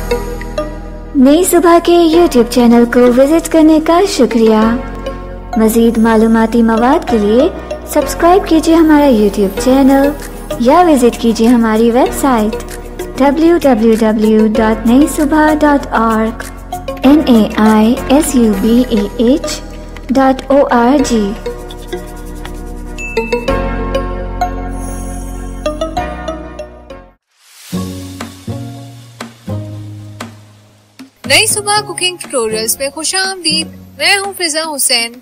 नई सुबह के YouTube चैनल को विजिट करने का शुक्रिया। मज़ीद मालूमाती मवाद के लिए सब्सक्राइब कीजिए हमारा YouTube चैनल या विजिट कीजिए हमारी वेबसाइट www.naisubah.org naisubah.org। नई सुबह कुकिंग ट्यूटोरियल्स में खुशामदीद। मैं हूं फिजा हुसैन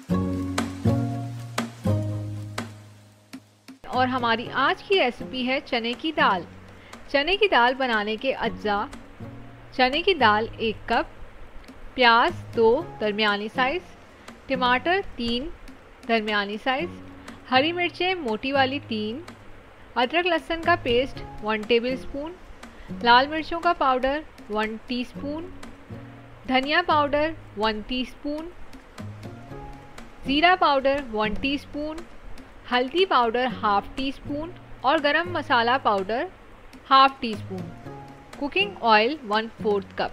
और हमारी आज की रेसिपी है चने की दाल। चने की दाल बनाने के अज्जा: चने की दाल 1 कप, प्याज 2 दरमियानी साइज़, टमाटर 3 दरमियानी साइज़, हरी मिर्चें मोटी वाली 3, अदरक लहसुन का पेस्ट 1 टेबलस्पून, लाल मिर्चों का पाउडर 1 टीस्पून, धनिया पाउडर 1 टीस्पून, ज़ीरा पाउडर 1 टीस्पून, हल्दी पाउडर हाफ टीस्पून और garam masala powder half teaspoon, cooking oil 1/4 cup.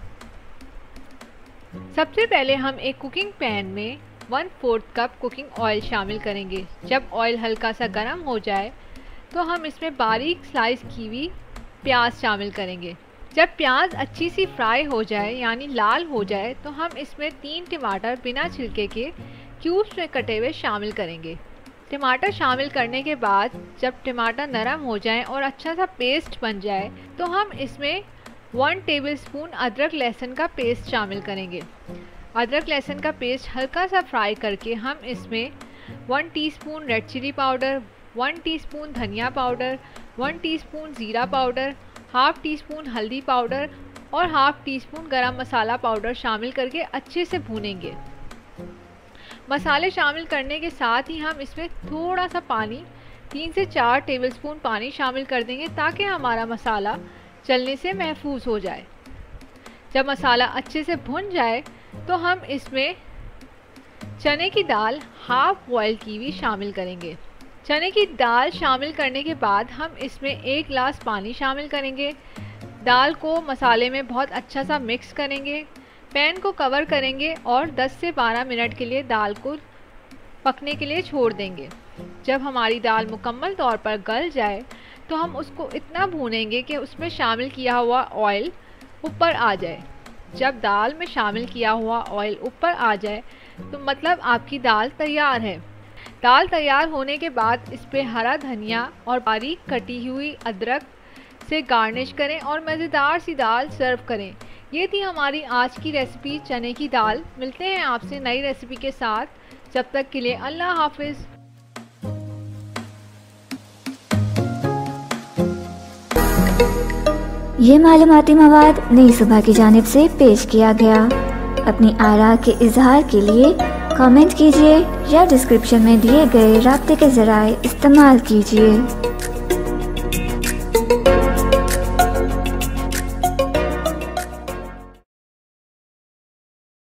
सबसे पहले हम एक कुकिंग पैन में 1/4 कप कुकिंग ऑयल शामिल करेंगे। जब ऑयल हल्का सा गर्म हो जाए तो हम इसमें बारीक स्लाइस की हुई प्याज शामिल करेंगे। जब प्याज अच्छी सी फ्राई हो जाए यानी लाल हो जाए तो हम इसमें 3 टमाटर बिना छिलके के क्यूब्स में कटे हुए शामिल करेंगे। टमाटर शामिल करने के बाद जब टमाटर नरम हो जाए और अच्छा सा पेस्ट बन जाए तो हम इसमें 1 टेबलस्पून अदरक लहसुन का पेस्ट शामिल करेंगे। अदरक लहसुन का पेस्ट हल्का सा फ्राई करके हम इसमें 1 teaspoon red chilli powder, 1 teaspoon धनिया पाउडर, 1 टीस्पून ज़ीरा पाउडर, हाफ टीस्पून हल्दी पाउडर और half teaspoon garam masala powder शामिल करके अच्छे से भूनेंगे। मसाले शामिल करने के साथ ही हम इसमें थोड़ा सा पानी 3 से 4 टेबलस्पून पानी शामिल कर देंगे ताकि हमारा मसाला जलने से महफूज हो जाए। जब मसाला अच्छे से भुन जाए तो हम इसमें चने की दाल हाफ बॉयल की हुई शामिल करेंगे। चने की दाल शामिल करने के बाद हम इसमें 1 गिलास पानी शामिल करेंगे। दाल को मसाले में बहुत अच्छा सा मिक्स करेंगे। पैन को कवर करेंगे और 10 से 12 मिनट के लिए दाल को पकने के लिए छोड़ देंगे। जब हमारी दाल मुकम्मल तौर पर गल जाए तो हम उसको इतना भूनेंगे कि उसमें शामिल किया हुआ ऑयल ऊपर आ जाए। जब दाल में शामिल किया हुआ ऑयल ऊपर आ जाए तो मतलब आपकी दाल तैयार है। दाल तैयार होने के बाद इस पे हरा धनिया और बारीक कटी हुई अदरक से गार्निश करें और मज़ेदार सी दाल सर्व करें। ये थी हमारी आज की रेसिपी चने की दाल। मिलते हैं आपसे नई रेसिपी के साथ। जब तक के लिए अल्लाह हाफिज़। ये मालूमाती मवाद नई सुबह की जानिब से पेश किया गया। अपनी आरा के इजहार के लिए कमेंट कीजिए या डिस्क्रिप्शन में दिए गए राब्ते के ज़राए इस्तेमाल कीजिए।